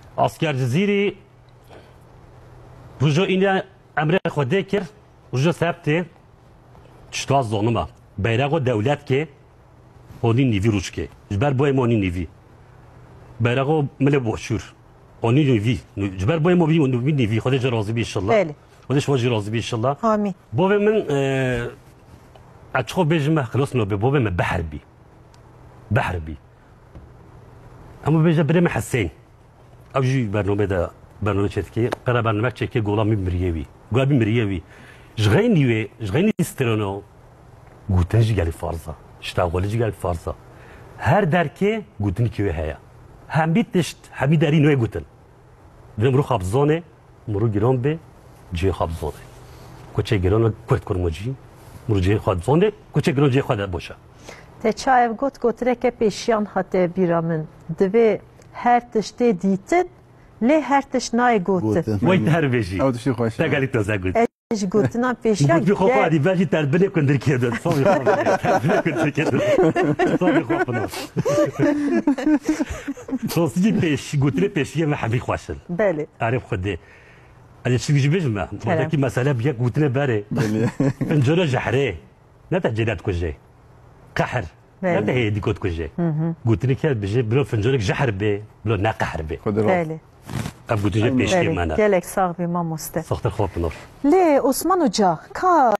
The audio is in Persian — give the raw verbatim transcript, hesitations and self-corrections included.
اسکر جزیری بجو اینا امر خوده کر بجو ثبت چطور زنما بیرق دولت که هونی نیوی روش که جبر باید مانی نیوی بیرق مل باشور هونی نیوی جبر باید ما بی نیوی خودش راضی بی انشالله بله خودش واجی راضی بی انشالله آمین بابا من اتشخو بيجمع خلاص نو بابا ما بحر بي بحر بي اما بيجا بريم حسين او جي برنامج ده برنامج تشكي قرا برنامج تشكي قولا مي مريوي قولا مي مريوي جغيني وي جغيني استرونو قوتنج قال فارزه اشتغل قال فارزه هر دركي قوتني كي هيا هم بيتشت حبي داري نو قوتن بنمرو خبزونه مرو جيران به جي خبزونه کوچه گران کوت کرمجی مرجع خود زنده کوچه گران جه خود باشه. تچایف گوت گوتره که پیشیان هاته بیرامن دوی هر تشته دیتن لی هر تش نای گوتن. وای تر بشی. او تشی خوشه. تگالی تازه گوت. اش گوتنا پیشیان. گوت بخواه عادی بچی تربیت کندر کردن. صافی خواه. تربیت کندر کردن. صافی خواه پناه. صافی پیش گوتره پیشیه و حبی خواشل. بله. عارف خوده. اگه چیزی بجمع وقتی که مسئله بیا گوتنه بره انجام جحره نه تجدید کجه قهر نه تهی دیکوت کجه گوتنه که بجه بلو فنجانک جحر به بلو نه قهر به بله اب گوتنه پیش که منه گلک ساق بی ما مسته ساختر خواب نور لی عثمان جا کا